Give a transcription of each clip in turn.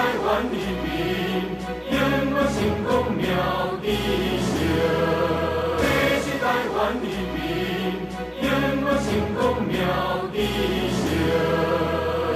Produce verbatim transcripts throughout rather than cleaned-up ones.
台湾人民，永远成功妙智秀。这是台湾人民，永远成功妙智秀。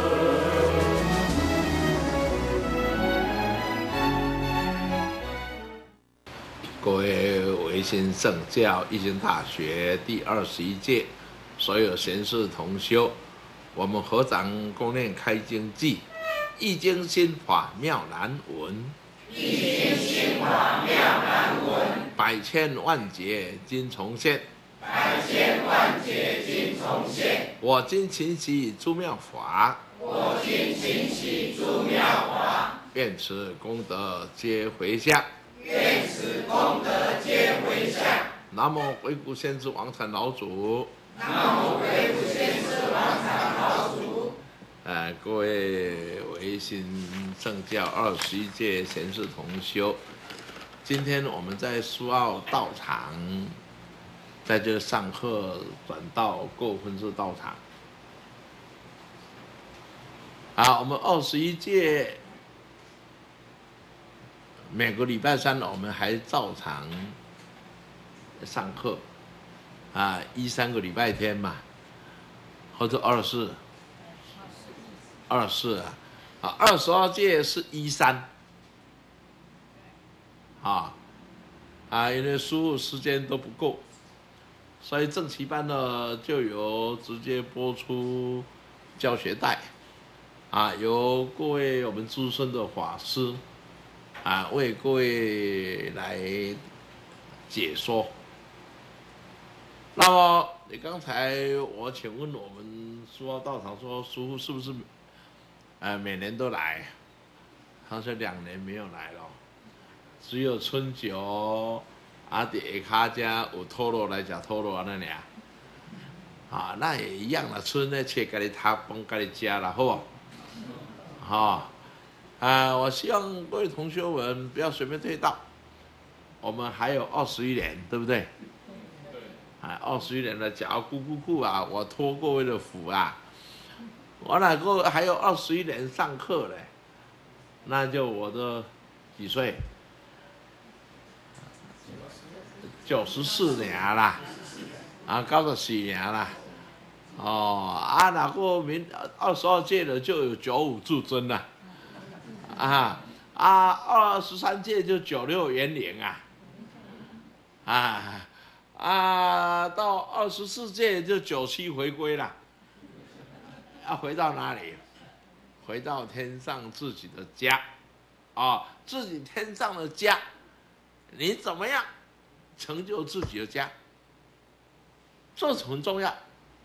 各位维新圣教义经大学第二十一届所有贤士同修，我们合掌共念开经记，易经心法妙难闻， 易经心法妙难闻， 百千万劫今重现， 百千万劫今重现。 我今勤习诸妙法， 我今勤习诸妙法， 愿此功德皆回向， 愿此功德皆回向。 南无维古先知王禅老祖。 南无维古先知王禅老祖。 呃，各位维新圣教二十一届贤士同修，今天我们在苏澳道场，在这上课转到过分之道场。好，我们二十一届每个礼拜三我们还照常上课，啊，一三个礼拜天嘛，或者二四，二四啊，啊，二十二届是一三，啊，啊，因为输入时间都不够，所以正期班呢就由直接播出教学带，啊，由各位我们资深的法师，啊，为各位来解说。那么你刚才我请问我们苏澳道场说，师父是不是呃每年都来？他说两年没有来了，只有春酒啊，伫下骹家有拖罗来吃拖罗那俩，啊，那也一样啦，春呢切给你他帮给你加了，好不好？好，啊，我希望各位同学们不要随便退道，我们还有二十一年，对不对？啊，二十一年了，假如咕咕咕啊，我托各位的福啊，我哪个还有二十一年上课嘞？那就我的几岁？九十四年啦，啊，九十四年啦，哦，啊，哪个明二十二届的就有九五至尊了，啊啊，二十三届就九六元龄啊，啊。啊，到二十四届就九七回归了，要回到哪里？回到天上自己的家，啊、哦，自己天上的家，你怎么样成就自己的家？这很重要。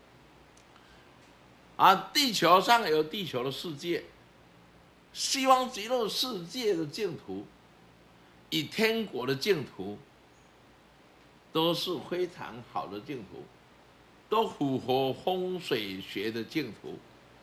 啊，地球上有地球的世界，西方极乐世界的净土，与天国的净土。都是非常好的净土，都符合风水学的净土。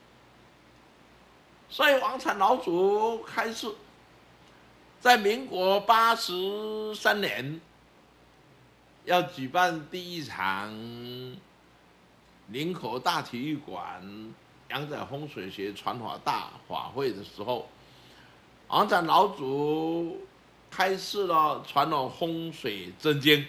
所以王禅老祖开始在民国八十三年要举办第一场林口大体育馆阳载风水学传法大法会的时候，王禅老祖开示了传了风水真经。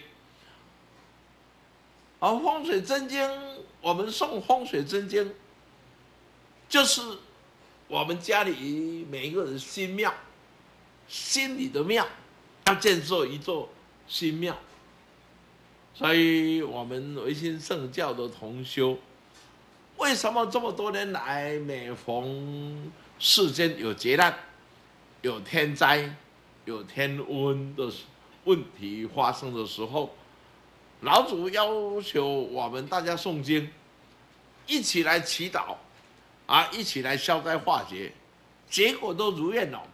而风水真经，我们送风水真经，就是我们家里每一个人心庙，心里的庙，要建设一座新庙。所以，我们维新圣教的同修，为什么这么多年来，每逢世间有劫难、有天灾、有天瘟的问题发生的时候，老祖要求我们大家诵经，一起来祈祷，啊，一起来消灾化解，结果都如愿了。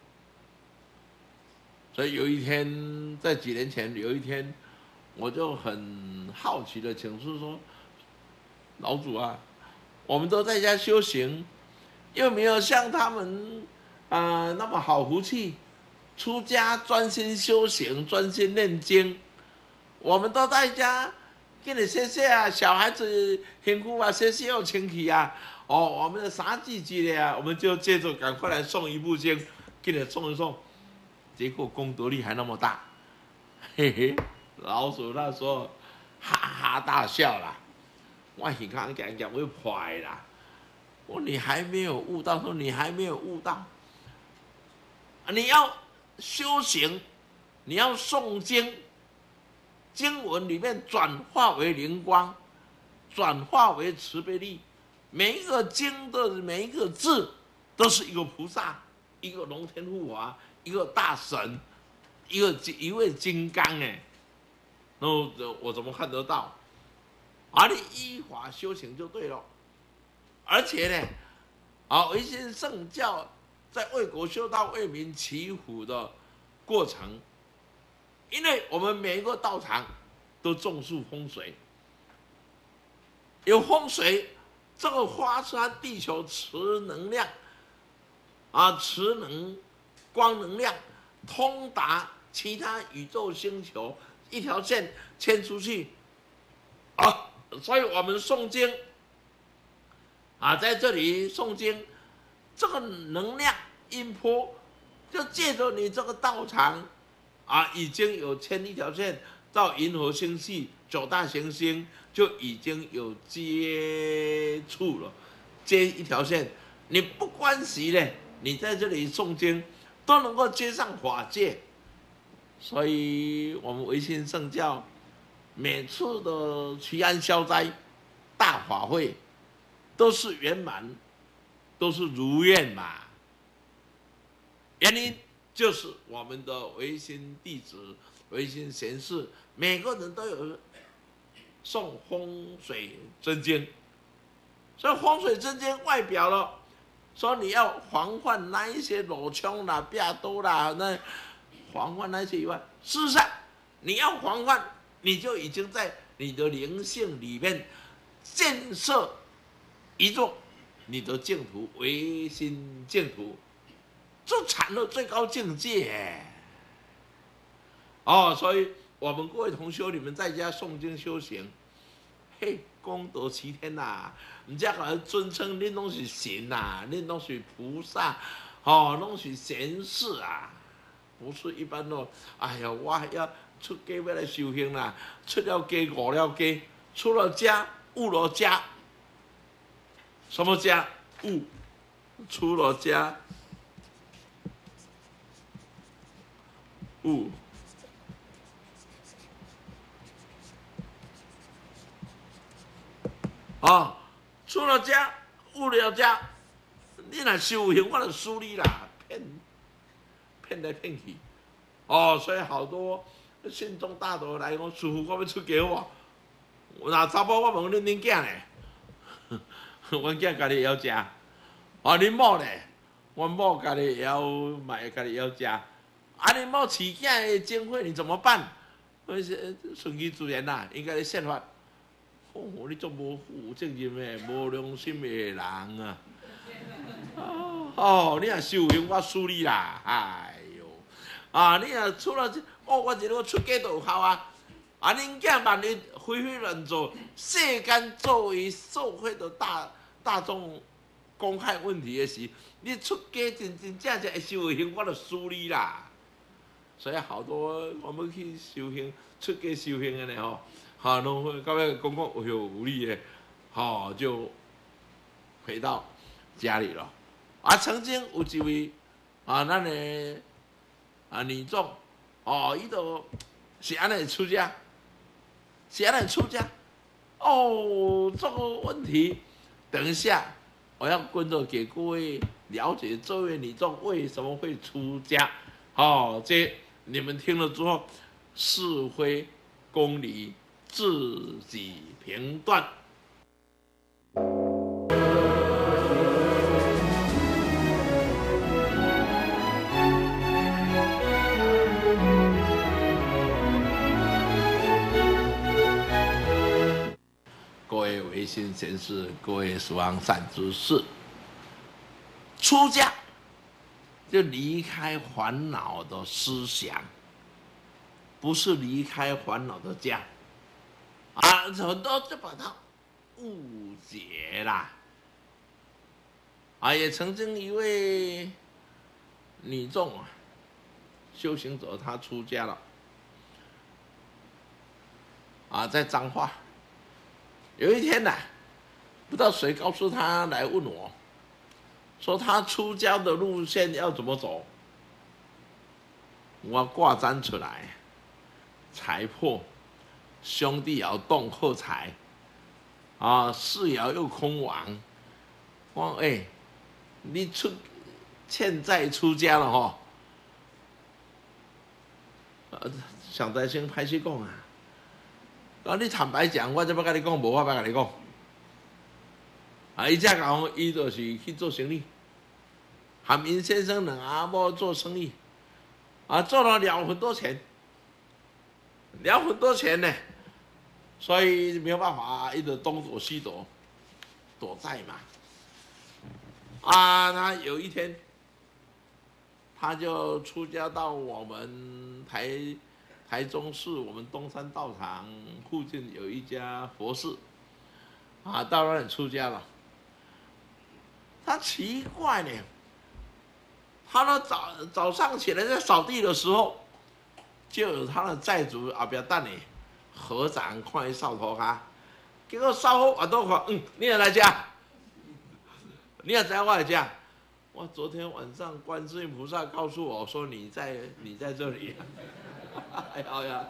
所以有一天，在几年前有一天，我就很好奇的请示说：“老祖啊，我们都在家修行，又没有像他们啊、呃、那么好福气，出家专心修行，专心念经。”我们都在家，给你谢谢啊，小孩子辛苦啊，谢谢有亲戚啊，哦，我们的啥季节的啊，我们就接着赶快来诵一部经， 给你送一送，结果功德力还那么大，嘿嘿，老鼠那时候哈哈大笑啦。我一看讲讲会坏啦，我你还没有悟到，说你还没有悟到，你要修行，你要诵经，经文里面转化为灵光，转化为慈悲力，每一个经的每一个字都是一个菩萨，一个龙天护法，一个大神，一个一位金刚哎，那我怎么看得到？啊，你依法修行就对了。而且呢，啊，唯心圣教在为国修道、为民祈福的过程，因为我们每一个道场都重视风水，有风水，这个发出地球磁能量，啊，磁能、光能量通达其他宇宙星球，一条线牵出去，啊。所以我们诵经啊，在这里诵经，这个能量音波就借着你这个道场啊，已经有牵一条线到银河星系九大行星，就已经有接触了，接一条线，你不关系呢，你在这里诵经都能够接上法界。所以我们唯心圣教每次的祈安消灾大法会都是圆满，都是如愿嘛。原因就是我们的唯心弟子、唯心贤士，每个人都有诵风水真经，所以风水真经外表了，说你要防范那一些裸枪啦、壁刀啦，那防范那些以外，事实上你要防范。你就已经在你的灵性里面建设一座你的净土，唯心净土，这产了最高境界。哦，所以我们各位同修，你们在家诵经修行，嘿，功德齐天呐、啊！人家可能尊称恁拢是神呐、啊，恁拢是菩萨，哦，拢是贤士啊，不是一般的。哎呀，我要。出家要来修行啦，出了家悟了家，出了家悟了家。什么家？悟，出了家悟。啊，出了家悟了家，你若修行，我就输你啦，骗骗来骗去。哦，所以好多。信众大德来讲，师父，我要出家哦。那查甫我问恁恁囝呢？阮囝家己会晓食。啊，恁某呢？阮某家己会晓买，家己会晓食。啊，恁某饲囝的经费你怎么办？我是顺其自然啦，应该咧设法。哦，你做无负责任的、无良心的人啊！哦，你若修行，我输你啦！哎呦，啊，你若出了这。哦，我觉得我出家就有效啊！啊，恁囝万一非非乱做，世间作为社会的大大众公害问题的时，你出家真真正正会修行，我就输你啦！所以好多我们去修行、出家修行的呢，吼，哈，拢会到尾讲讲有有无理的，吼，就回到家里了。啊，曾经有一位啊，咱的啊女众。哦，伊就是安尼出家，是安尼出家。哦，这个问题，等一下我要跟着给各位了解这位女众为什么会出家。哦，这你们听了之后，是非公理自己评断。各位唯心贤士，各位十方善知识，出家就离开烦恼的思想，不是离开烦恼的家啊！很多就把它误解啦。啊，也曾经一位女众啊，修行者他出家了，啊，在彰化。有一天呢、啊，不知道谁告诉他来问我，说他出家的路线要怎么走。我挂簪出来，财破，兄弟爻动克财，啊，世爻又空亡。我哎、欸，你出现在出家了吼，呃，上台先歹势讲啊。啊，你坦白讲，我这要甲你讲，无法要甲你讲。啊，伊只讲，伊就是去做生意，含因先生两阿某做生意。啊，赚了了很多钱，了很多钱呢，所以没有办法，一直东躲西躲，躲债嘛。啊，他有一天，他就出家到我们台台中市我们东山道场附近有一家佛寺，啊，到那里出家了。他奇怪呢。他呢早早上起来在扫地的时候，就有他的债主后边等你，合掌看伊扫涂骹，结果扫好我都看，嗯，你也来家，你也知我来家。我昨天晚上观世音菩萨告诉我说你在你在这里，哎呀呀，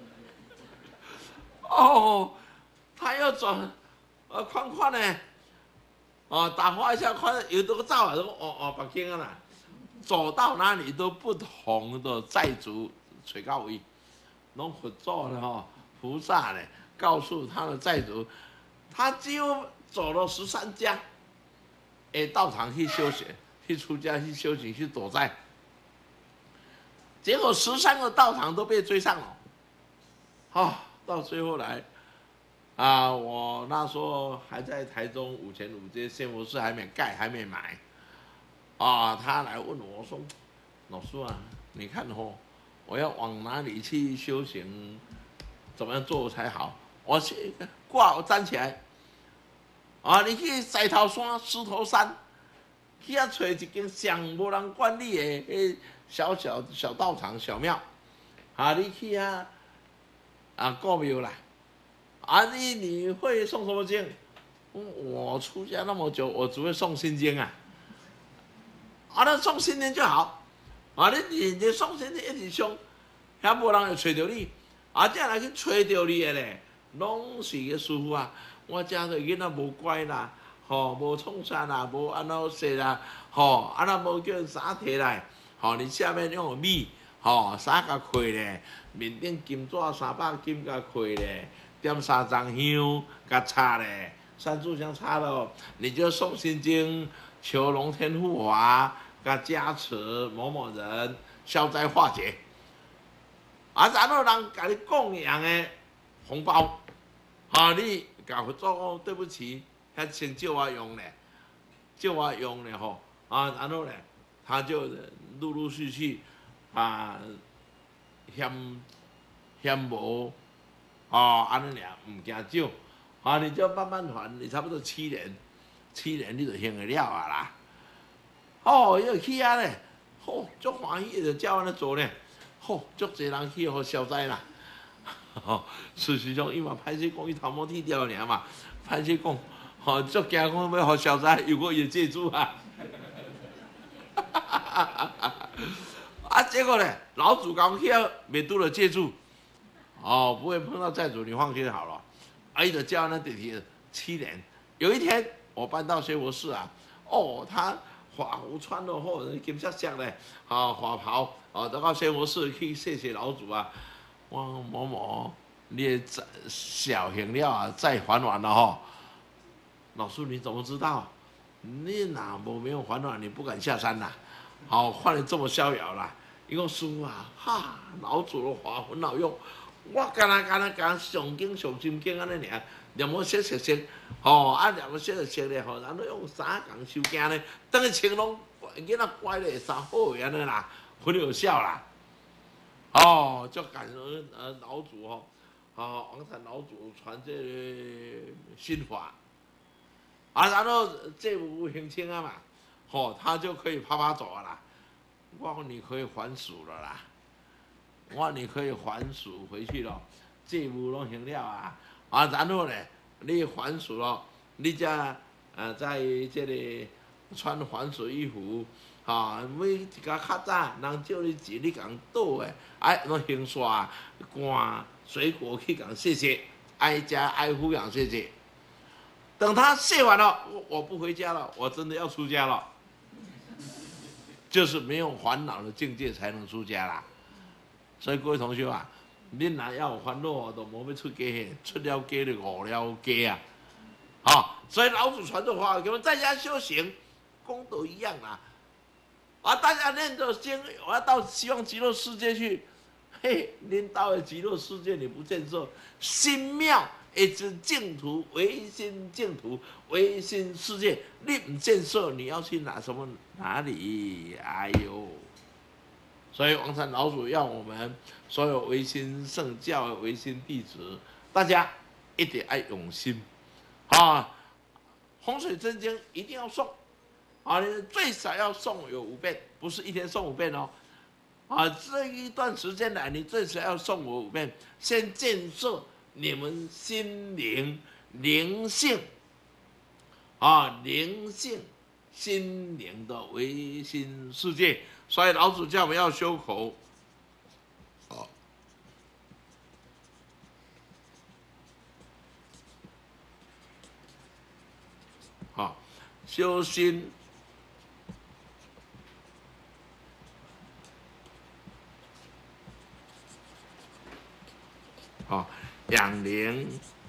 哦，他要转，呃，看看呢，哦，打发一下看有这个照啊，哦哦，北京啊啦。走到哪里都不同的债主找到位，拢佛祖的哈菩萨呢，告诉他的债主，他几乎走了十三家，哎，道场去修行，去出家去修行去躲债，结果十三个道场都被追上了，哦，到最后来，啊，我那时候还在台中五前五街仙佛寺还没盖，还没买。啊，他来问我说：“老师啊，你看吼，我要往哪里去修行？怎么样做才好？”我去挂，我站起来。啊，你去西头山、狮头山，去遐找一间上无人管理的迄小小小道场、小庙。啊，你去啊，啊，告庙啦。啊，你你会诵什么经？我出家那么久，我只会诵心经啊。啊，那诵心经就好，啊，你你你诵心经一直诵，遐无人会找着你，啊，这来去找着你的咧，拢是个师傅啊。我家的囡仔无乖啦，吼、哦，无创啥啦，无安怎说啦，吼、哦，安怎无叫衫摕来，吼、哦，你下面用米，吼、哦，衫甲开咧，面顶金纸三百金甲开咧，点三张香甲插咧，三炷香插了，你就诵心经。求龙天护法，甲加持某某人消灾化解，啊，然后人甲你供养的红包，啊，你甲佛祖讲对不起，遐先借我用咧，借我用咧吼，啊，然后咧，他就陆陆续续啊，嫌嫌无，哦，安尼俩唔惊少，啊，你就慢慢还，你差不多七年。七年你就还得了啊啦！哦，又去啊咧，吼、哦，足欢喜就照安尼做咧，吼、哦，足侪人去互消灾啦。吼，事实上伊嘛歹势讲，伊头毛剃掉尔嘛，歹势讲，吼，足惊讲要互消灾，如果也借助啊。啊，结果咧，老主讲去啊，没拄了借助，哦，不会碰到债主，你放心好了。啊，伊就照安尼地铁七年，有一天。我搬到仙佛寺啊，哦，他华服穿了后，金色色嘞，啊，华袍，啊，到仙佛寺去谢谢老祖啊。我某某，你再小行了啊，再还完了哈。老师你怎么知道？你哪无没有还完，你不敢下山呐？好、哦，换得这么逍遥啦。伊讲师傅啊，哈，老祖的话很好用，我干那干那干上经上心经安尼尔。念好写写写，吼，啊念好写就写咧，吼，然后用衫共收件咧，等于穿拢囡仔乖咧，衫好安尼啦，很有效啦。哦，就感恩呃老祖吼，哦，王禅老祖传这个心法，啊，然后这无行清啊嘛，吼、哦，他就可以啪啪走啊啦。 我说你可以还俗了啦，我说你可以还俗回去了，债务拢还了啊，啊，然后呢，你还俗了，你才呃在这里穿还俗衣服，哈、哦，每一个较早人借你钱，你共倒的，爱拢行刷赶水果去共谢谢，爱家爱抚养谢谢。等他谢完了，我我不回家了，我真的要出家了。就是没有烦恼的境界才能出家啦。所以各位同学啊，恁若要有烦恼，就莫要出家嘿，出了家就误了家啊。好、哦，所以老祖传的话，给我们在家修行，功德一样啦。啊，大家念着经，我要到希望极乐世界去。嘿，恁到了极乐世界你不建设心庙，一直净土唯心净土唯心世界，你不建设，你要去哪什么哪里？哎呦！所以王禅老祖要我们所有唯心圣教的唯心弟子，大家一定要用心啊！洪水真经一定要诵啊！你最少要诵有五遍，不是一天诵五遍哦。啊，这一段时间来，你最少要诵我五遍，先建设你们心灵灵性啊，灵性心灵的唯心世界。所以老祖叫我们要修口，哦，好，修心。啊，养灵，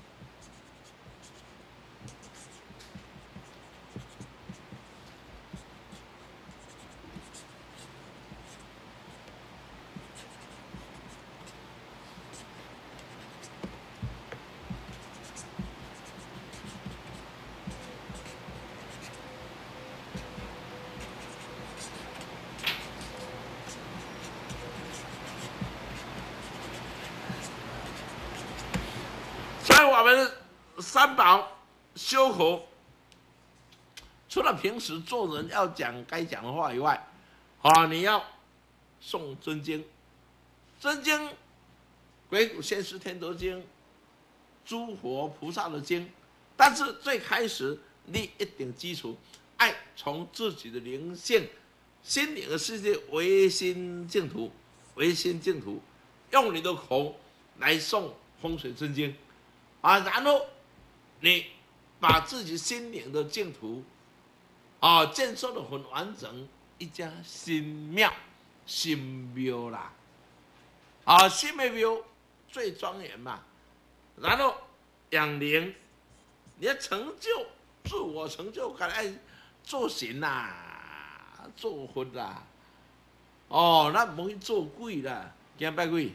我们三宝修口，除了平时做人要讲该讲的话以外，啊，你要诵真经，真经、鬼谷先师天德经、诸佛菩萨的经，但是最开始你一定基础，爱从自己的灵性、心灵的世界唯心净土，唯心净土，用你的口来诵风水真经。啊，然后你把自己心灵的净土啊建设的很完整，一家心庙、心庙啦，啊，心的庙最庄严嘛。然后养灵，你要成就自我成就感，爱做神啦，做佛啦，哦，咱唔去做鬼啦，惊拜鬼。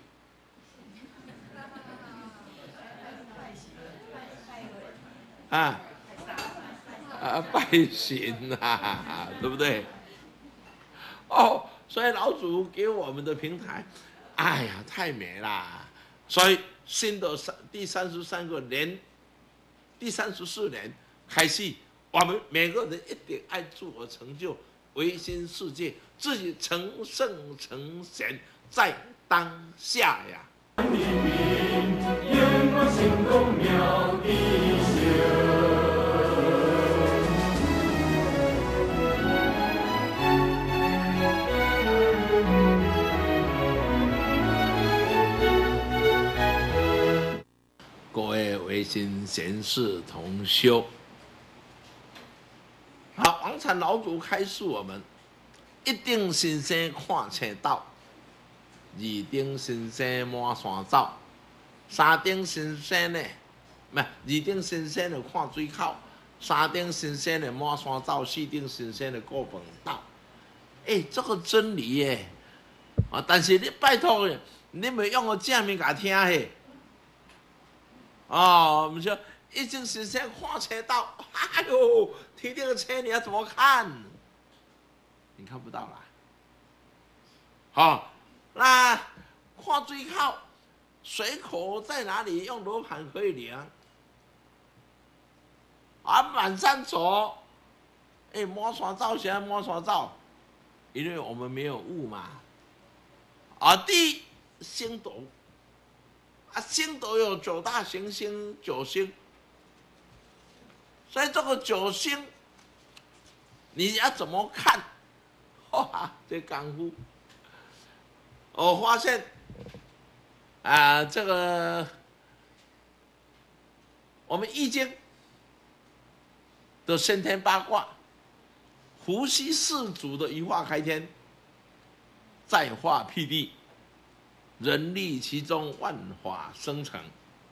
啊，啊，拜神啊，对不对？哦，所以老祖给我们的平台，哎呀，太美啦！所以新的三第三十三个年，第三十四年开始，我们每个人一定爱自我成就唯心世界，自己成圣成贤，在当下呀。各位唯心贤士同修，好，王禅老祖开示我们：一定先生看车道，二定先生满山走，三定先生呢，唔係二定先生呢看水口，三定先生呢滿山走，四定先生呢過本道。哎，這個真理耶！啊，但是你拜託嘅，你咪用個正面甲聽嘿。哦，唔是，一定先生看車道，哎呦，停這個車你要怎麼看？你看不到啦。好、哦，那看水口，水口在哪裡？用羅盤可以量。啊，滿山走，哎，滿山走，現在滿山走， 因为我们没有物嘛。啊，地星斗，啊，星斗有九大行星、九星，所以这个九星，你要怎么看？哇，这功夫，我发现啊，这个我们易经的先天八卦，伏羲氏族的一化开天，再化辟地，人立其中，万法生成。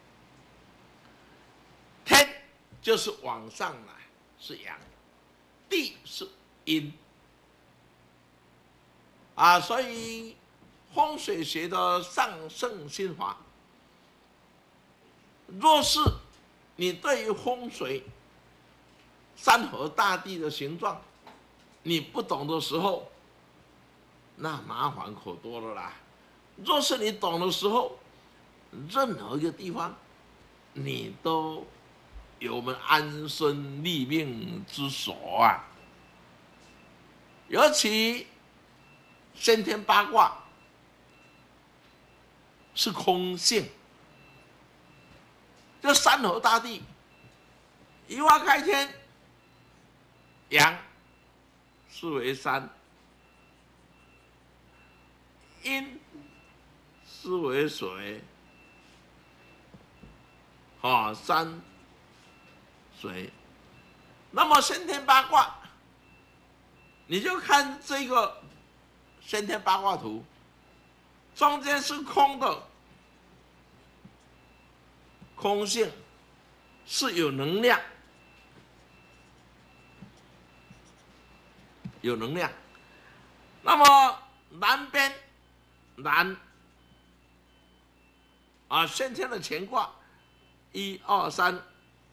天就是往上来，是阳；地是阴。啊，所以风水学的上圣心法，若是你对于风水、山河大地的形状你不懂的时候，那麻烦可多了啦。若是你懂的时候，任何一个地方你都有我们安身立命之所啊。尤其先天八卦是空性，这山河大地一化开天，阳是为山，阴是为水，啊，山水。那么先天八卦，你就看这个先天八卦图，中间是空的，空性是有能量，有能量。那么南边南啊，先天的乾卦，一二三，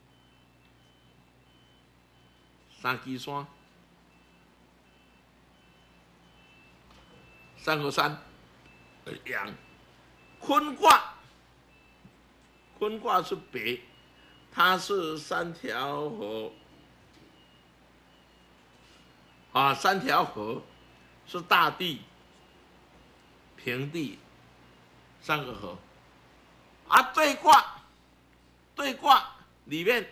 三支山，三个山，阳。坤卦，坤卦是北，它是三条河，啊，三条河是大地、平地三个河。啊，对卦，对卦里面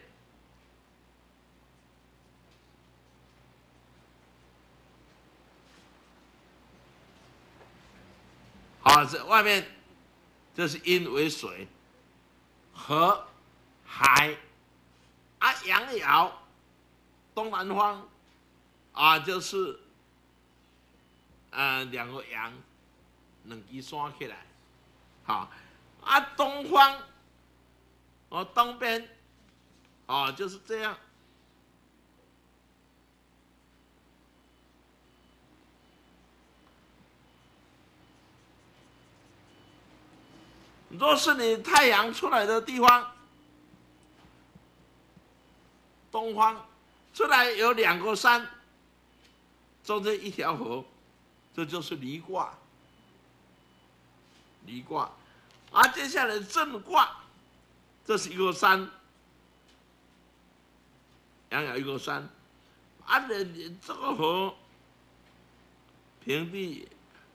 啊，这外面这是阴为水，河海啊，阳爻东南方啊，就是呃两个阳，两支山起来，好。啊，东方，哦，东边，哦，就是这样。若是你太阳出来的地方，东方出来有两个山，中间一条河，这就是离卦。离卦。啊，接下来震卦，这是一个山，阳爻一个山，啊，这这个河平地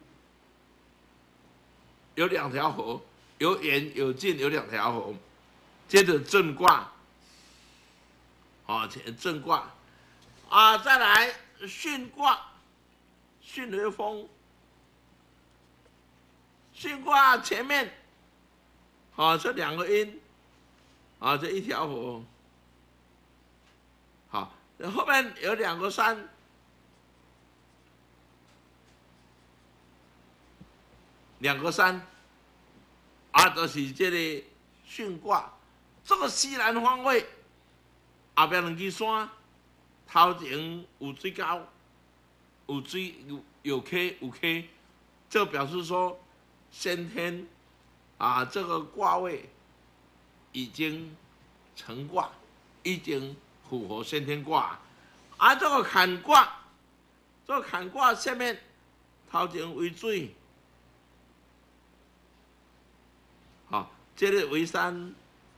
有两条河，有远有近，有两条河。接着震卦，啊，震卦，啊，再来巽卦，巽为风，巽卦前面。啊，这两个阴，啊，这一条河，好，后面有两个山，两个山，啊，就是这个巽卦，这个西南方位，后边两支山，头前有水沟，有水有有溪有溪，这表示说先天。啊，这个卦位已经成卦，已经符合先天卦。啊，这个坎卦，这个坎卦下面头前为水，好，这个为山，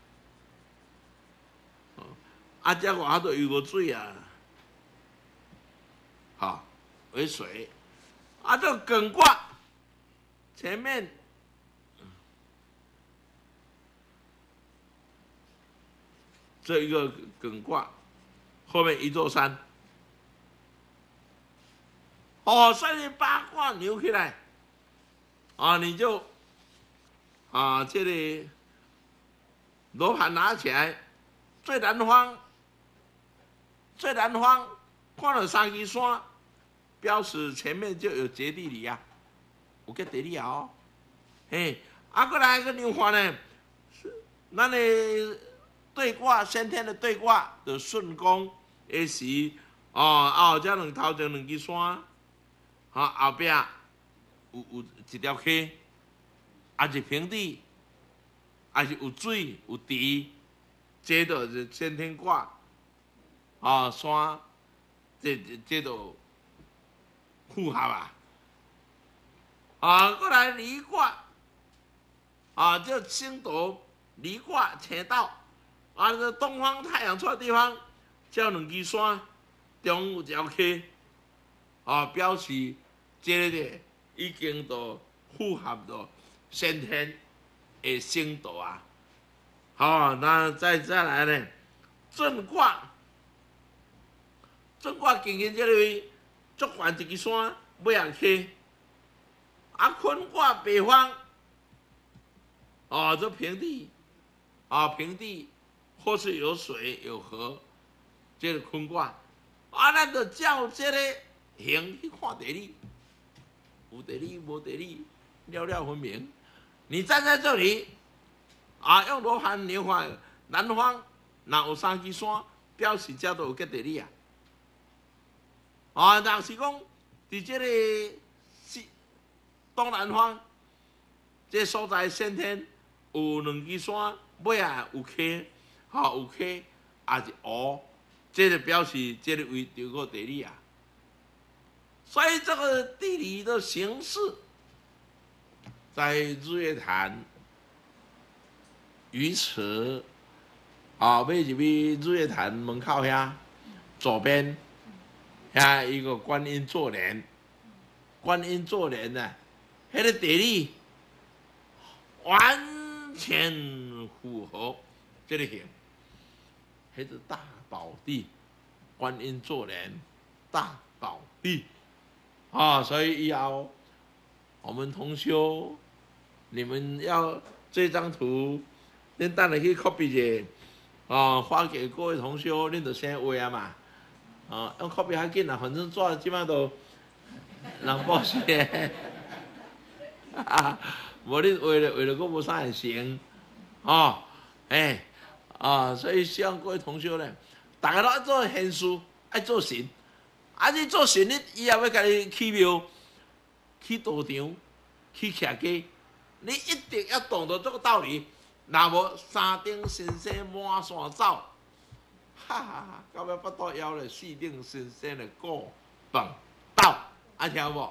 啊，这外头有个水啊，好，为水， 啊，这艮卦前面这一个艮卦，后面一座山。哦，所以八卦扭起来，啊，你就啊，这里罗盘拿起来，最南方，最南方看了三支山，表示前面就有绝地里啊，有个地理啊哦，嘿，啊，过来个牛环呢，咱的对卦先天的对卦的顺宫的时，哦，啊，有这两头前两支山。啊，后壁有有一条溪，也是平地，也是有水有池，这就是先天卦。啊，山，这这就符合啊。啊，过来离卦，啊，就星斗离卦斜道，啊，这东方太阳出的地方，叫两支山，中有一条溪，啊，表示。这个已经都符合到先天的星度啊。好，那再再来呢？震卦，震卦经营这里足悬一支山，尾啊溪。啊，坤卦北方，哦，这平地，啊，平地或是有水有河，这个坤卦。啊，咱就照这个形去看地理。有地理无地理，了了分明。你站在这里，啊，用罗盘牛看南方若有三支山，表示这都有个地理啊。啊，若是讲伫这个西东南方，这所在先天有两支山，尾啊有溪，吼有溪，也是湖，这就表示这个位就有地理啊。所以这个地理的形式，在日月潭鱼池啊，要入去日月潭门口遐左边遐一个观音坐莲，观音坐莲呢，迄个地理完全符合这个形，迄是大宝地，观音坐莲，大宝地。啊，所以以后我们同修，你们要这张图，恁等下去 copy 一下，啊，发给各位同修，恁就先画啊嘛，啊，用 copy 较紧啦，反正纸即摆都人报写，啊，无恁画咧画咧，佫无啥会成，哦，哎，啊，所以希望各位同修咧，大家都爱做贤事，爱做神。啊！你做神，你以后要甲你起庙、起道场、起徛家，你一定要懂得这个道理。若无三顶先生满山走，哈哈哈！到尾巴肚枵咧，四顶先生咧顾饭斗，爱听无？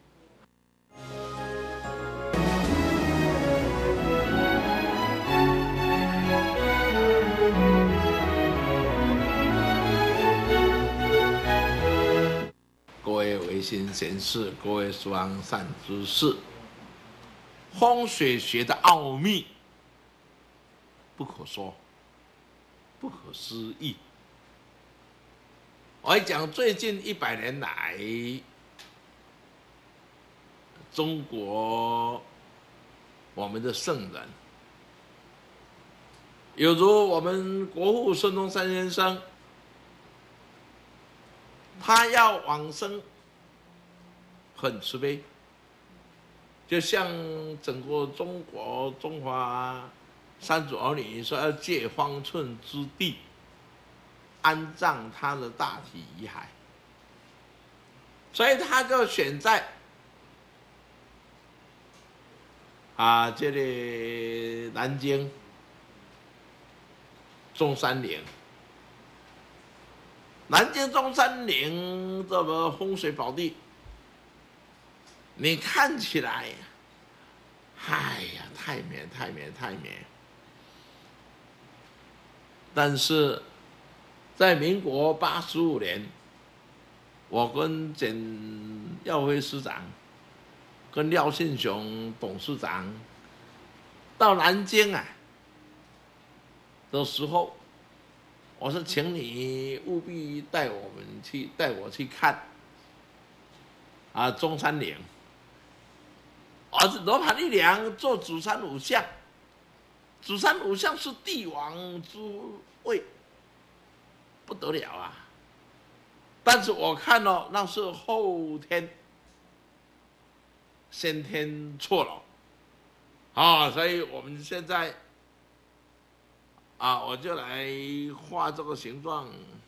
各位维新贤士，各位双善之士，风水学的奥秘不可说，不可思议。我讲最近一百年来，中国我们的圣人，有如我们国父孙中山先生。他要往生，很慈悲，就像整个中国中华三祖儿女说要借方寸之地，安葬他的大体遗骸，所以他就选在啊这里南京中山陵。南京中山陵这个风水宝地，你看起来，哎呀，太美太美太美。但是，在民国八十五年，我跟简耀辉师长跟廖信雄董事长到南京啊的时候，我说请你务必带我们去，带我去看啊中山陵。儿子罗盘一量，做主山五相，主山五相是帝王之位，不得了啊！但是我看了，那是后天，先天错了啊，所以我们现在啊，我就来画这个形状。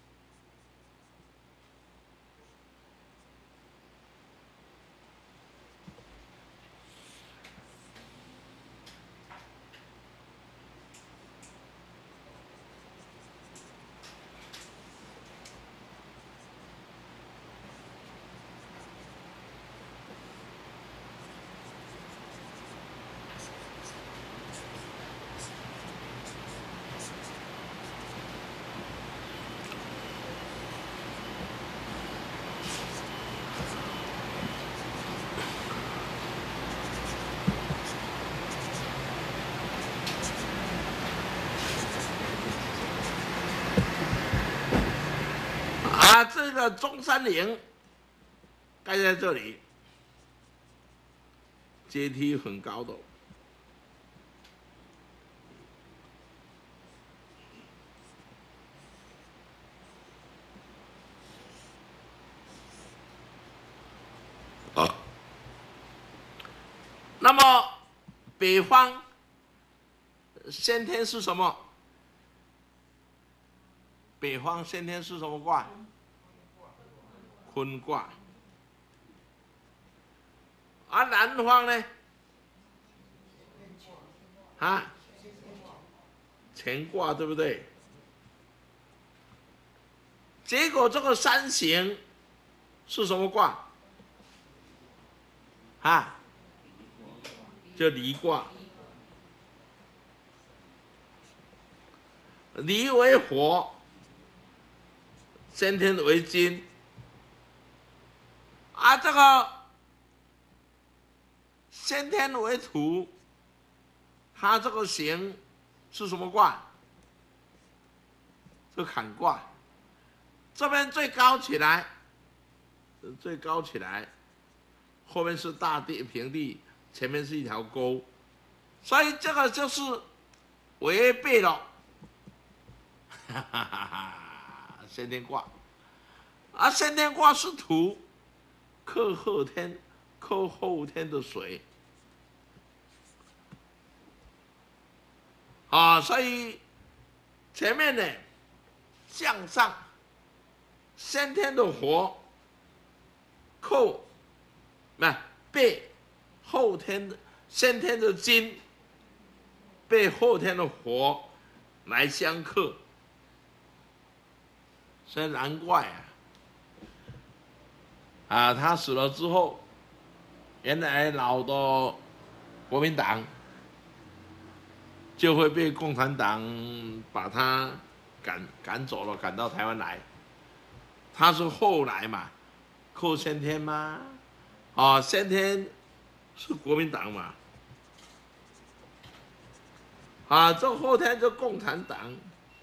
啊，这个中山陵盖在这里，阶梯很高的。啊，那么北方先天是什么？北方先天是什么卦？坤卦。而南方呢？啊，乾卦，对不对？结果这个三行是什么卦？啊，就离卦。离为火，先天为金。啊，这个先天为土，它这个形是什么卦？是坎卦。这边最高起来，最高起来，后面是大地平地，前面是一条沟，所以这个就是违背了，哈哈哈哈，先天卦。而先天卦是土，克后天，克后天的水。啊，所以前面呢向上，先天的火扣，不被后天的先天的金被后天的火来相克，所以难怪啊，啊他死了之后，原来老的国民党就会被共产党把他赶赶走了，赶到台湾来。他是后来嘛，扣先天吗？啊，先天是国民党嘛，啊，这后天就共产党，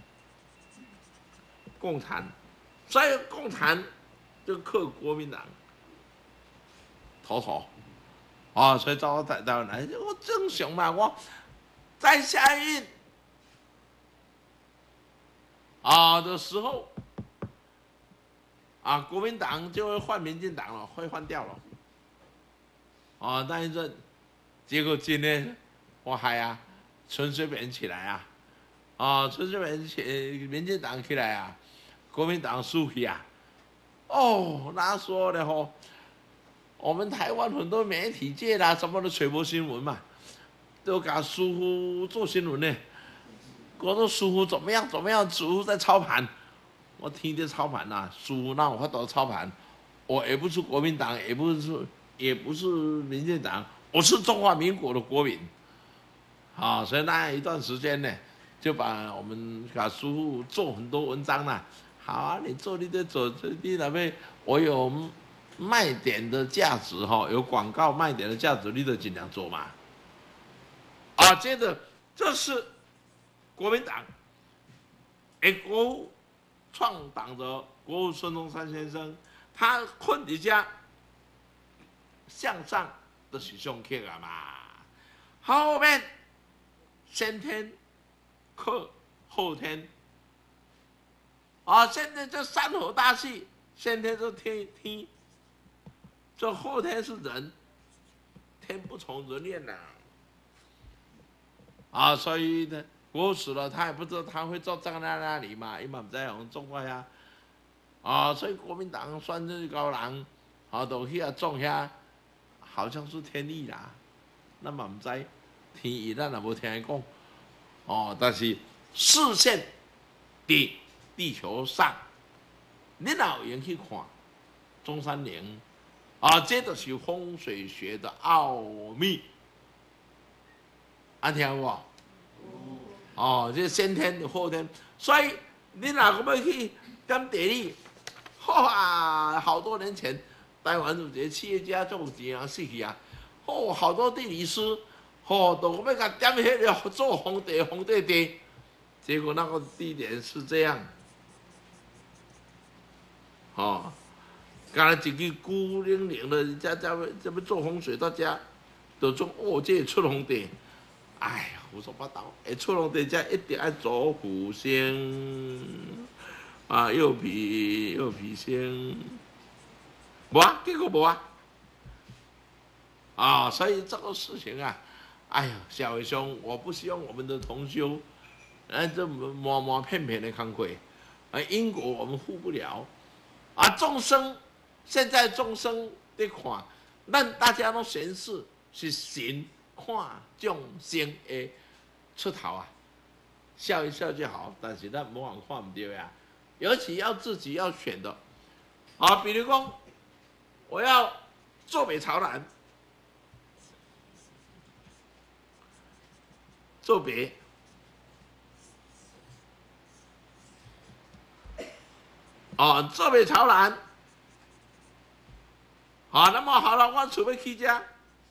共产，所以共产就克国民党，头头，啊，所以到台台湾来，我正想嘛，我。在下一运啊的时候，啊，国民党就会换民进党了，会换掉了。啊，那一阵，结果今天我还啊，陈水扁起来啊，啊，陈水扁起，民进党起来啊，国民党输去啊。哦，那说的吼，我们台湾很多媒体界啦，什么的吹波新闻嘛。都给舒服做新闻呢，我说舒服怎么样？怎么样？舒服在操盘，我听见操盘呐，舒服让我到操盘，我也不是国民党，也不是也不是民进党，我是中华民国的国民，啊，所以那一段时间呢，就把我们给舒服做很多文章啦。好啊，你做你的做，你那边我有卖点的价值哈，有广告卖点的价值，你得尽量做嘛。啊，接着这是国民党，哎，国务创党的国务孙中山先生，他困底下向上的是上客啊嘛，后面先天克后天。啊，现在这三火大气，先天是天天，这后天是人，天不从人愿呐、啊。啊，所以呢，国死了，他也不知道他会坐站在那里嘛，因为不在我们中国呀。啊，所以国民党算是高人，啊，都去啊种下，好像是天意啦。那么唔知天意，咱也无听人讲。哦，但是视线的。地球上，你哪有人去看中山陵啊？这就是风水学的奥秘，啊，听有无？哦，这先天后天，所以你哪个要去跟地理？哇，好多年前，台湾有一个企业家做钱啊死去啊，哦，好多地理师，哦，都要甲点迄个做皇帝皇帝地，结果那个地点是这样。哦，刚才一句孤零零的，家家这边做风水，大家都说哦，这出皇帝，哎呀，胡说八道！哎，出皇帝家一定要左辅先，啊，右脾右脾先，无啊，结果无啊，啊，所以这个事情啊，哎呀，小伟兄，我不希望我们的同修，哎，这摸摸骗骗的康亏，啊，因果我们护不了。啊，众生现在众生在看，咱大家都显示是神看众生的出头啊，笑一笑就好。但是咱模仿看唔对呀，尤其要自己要选的啊，比如讲，我要坐北朝南，坐北。哦，坐北朝南，好、哦，那么好了，我准备去家，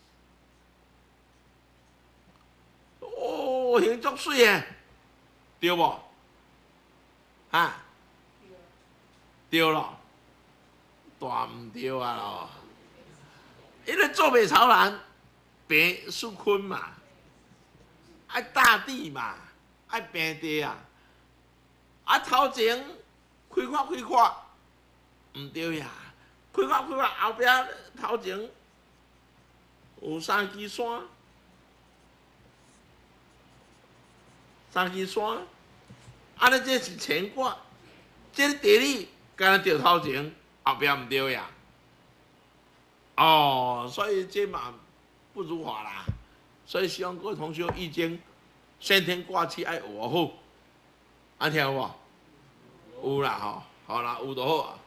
哦，形足水诶，对不？啊，对了，大唔对啊咯，因为坐北朝南，北是坤嘛，爱大地嘛，爱平地啊，啊头前。开看开看，唔对呀！开看开看，后壁头前有三支山，三支山，安尼这是乾卦，这地理敢若对头前，后壁唔对呀！哦，所以这嘛不如法啦。所以希望各位同学易经先天卦气爱学好，安听有无？有啦吼，好啦，有就好啊。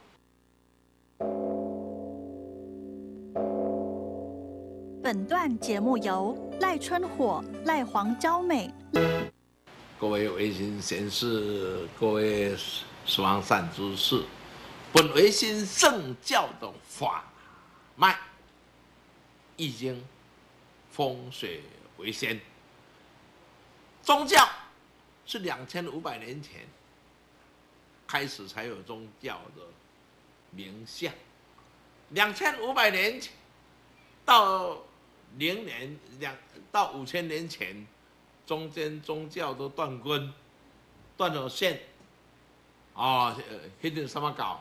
本段节目由赖春火、赖黄娇美。 各位维新贤士，各位十方善知识，本维新圣教的法脉，易经风水为先。宗教是两千五百年前。开始才有宗教的名相，两千五百年前到零年两到五千年前，中间宗教都断根，断了线，哦，迄阵什么搞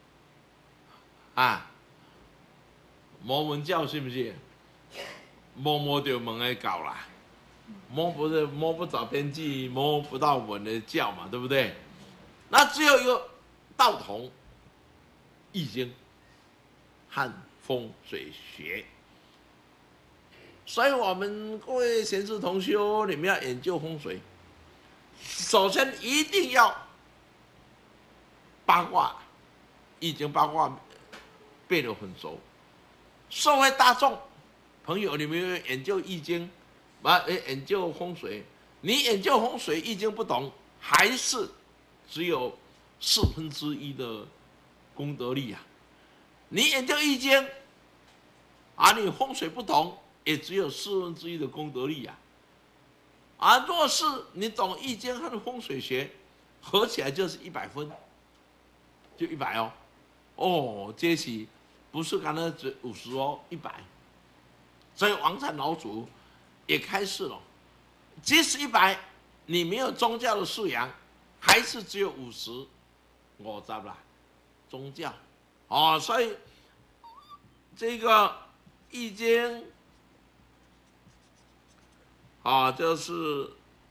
啊？摩门教是不是？摸摸就门的搞啦，摸不是摸不着边际，摸不到门的教嘛，对不对？那只有一个道统，易经和风水学，所以我们各位贤士同修，你们要研究风水，首先一定要八卦，易经八卦背得很熟。社会大众朋友，你们有研究易经，啊，研究风水，你研究风水易经不懂，还是只有四分之一的功德力啊！ 你研究易经，啊，你风水不同，也只有四分之一的功德力呀、啊。啊，若是你懂易经和风水学，合起来就是一百分，就一百哦。哦，这是不是刚才只五十哦，一百。所以王禅老祖也开示了，即使一百，你没有宗教的素养，还是只有五十、五十啦，宗教。哦，所以这个易经啊，就是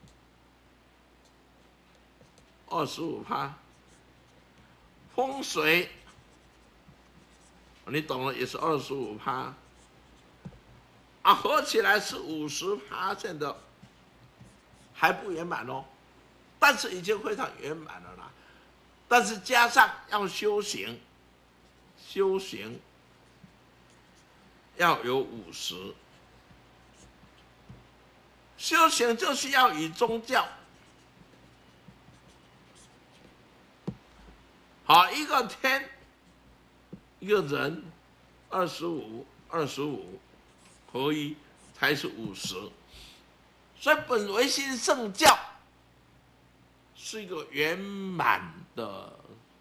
二十五趴，风水你懂了也是二十五趴。啊，合起来是五十趴的，还不圆满哦，但是已经非常圆满了啦。但是加上要修行，修行要有五十，修行就是要以宗教。好，一个天，一个人，二十五，二十五。合一才是五十，所以本唯心圣教是一个圆满的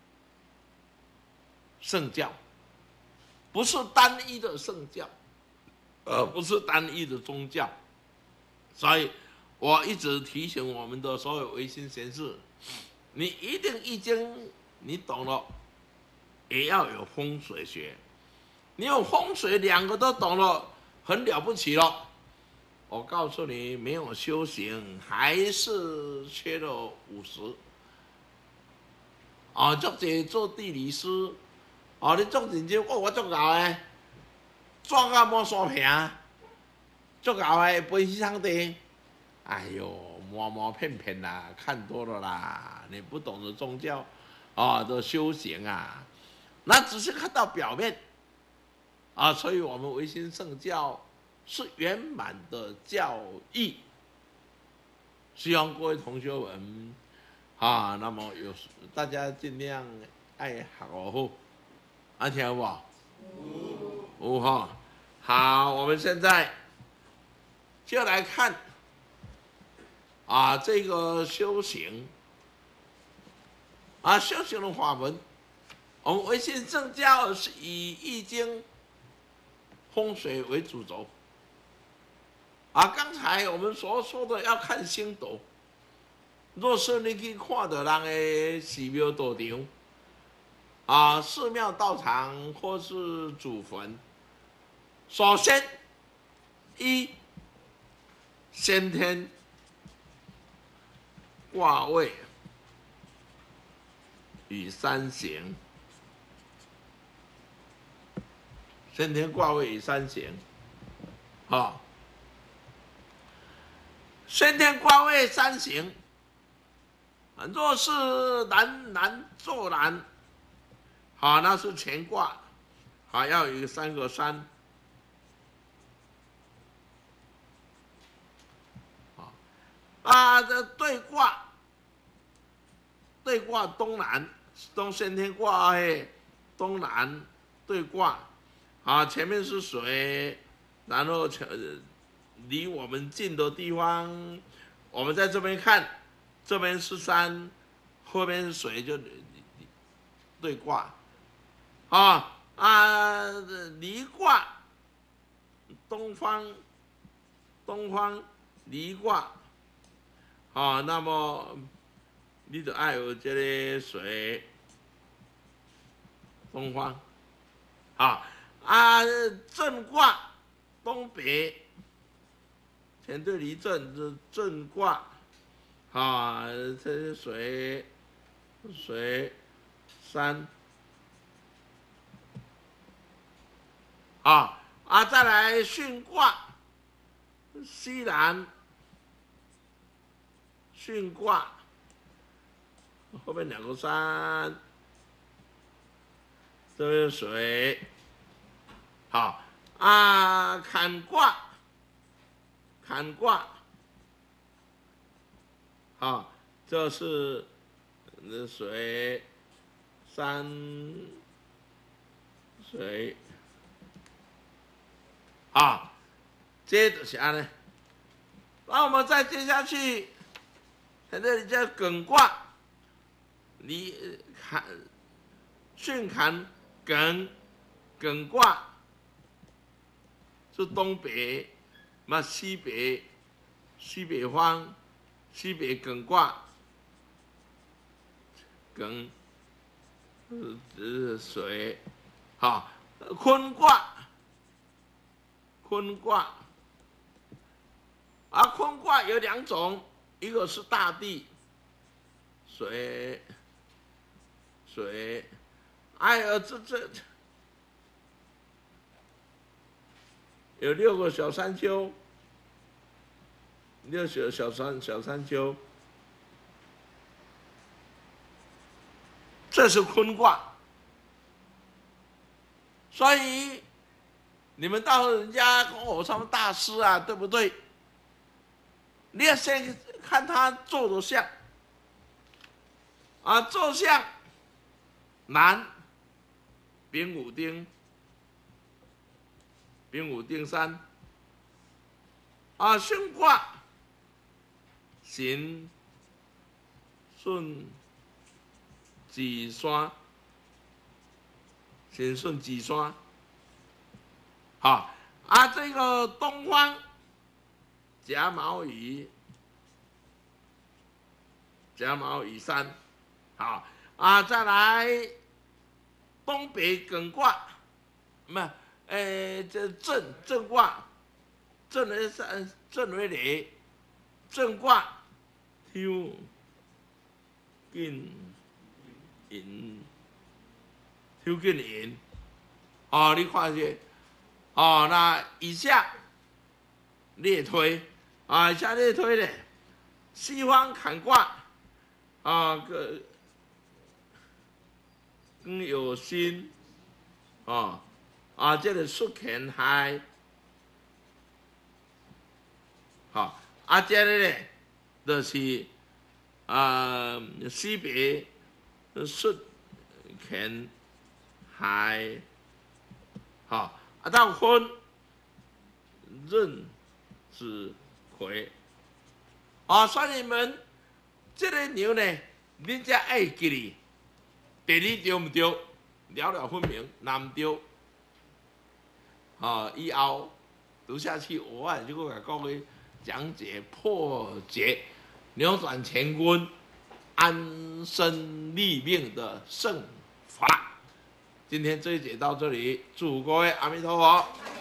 圣教，不是单一的圣教，而不是单一的宗教。所以我一直提醒我们的所有唯心贤士，你一定易经你懂了，也要有风水学，你有风水两个都懂了，很了不起了。我告诉你，没有修行还是缺了五十。啊，足济做地理师，哦，你足认真，哦，我足牛的，撞到摸沙坪，足牛的分析上帝。哎呦，摸摸骗骗啦，看多了啦，你不懂得宗教，啊的修行啊，那只是看到表面。啊，所以我们唯心圣教是圆满的教义，希望各位同学们啊，那么有大家尽量爱学哦，安听好不好？有哈，好，我们现在就来看啊这个修行啊修行的法门，我们唯心圣教是以易经风水为主轴啊，刚才我们所说的要看星斗，若是你去看到人的寺庙道场啊，寺庙道场或是祖坟，首先一先天卦位与三行。先天卦位与三行，好、哦，先天卦位三行，若是男男坐男，好、哦，那是乾卦，好、哦，要有三个山，好、哦，啊，这对卦，对卦东南，东先天卦诶，东南对卦。啊，前面是水，然后离我们近的地方，我们在这边看，这边是山，后面是水，就对卦。啊啊，离卦，东方，东方离卦。啊，那么你就爱有这个水，东方，啊。啊，震卦东北，乾兑离震是震卦，啊，这是水水山，啊啊，再来巽卦，西南，巽卦，后面两个山，这边水。好啊，坎卦，坎卦，好，这是水山水，啊，接着是安呢。那我们再接下去，在这里叫艮卦，离坎巽坎艮艮卦是东北，嘛西北西北方西北艮卦，艮呃水，好，坤卦坤卦。而坤卦有两种，一个是大地，水，水，还有这这有六个小山丘，六小小山小山丘，这是坤卦。所以你们到人家哦，他们大师啊，对不对？你要先看他坐的像，啊，坐像南丙午丁，丙午丁山，啊，巽卦行顺己山，行顺己山，好，啊，这个东方。甲卯乙，甲卯乙山，好啊，再来东北艮卦，不，诶，这震震卦，震为山，震为雷，震卦，挑进引，挑进引，哦，你看这，哦，那以下列推。啊，下列推呢，西方坎卦，啊个更有心，啊啊，这个属乾亥，好，啊这个呢，就是啊西北属乾亥，好，啊到坤壬子。回，啊，所以你们这个牛呢，恁才爱记哩。第二对唔对？了了分明，若唔对，啊，以后读下去，我就个甲各位讲解破解、扭转乾坤、安身立命的圣法。今天这一节到这里，祝各位阿弥陀佛。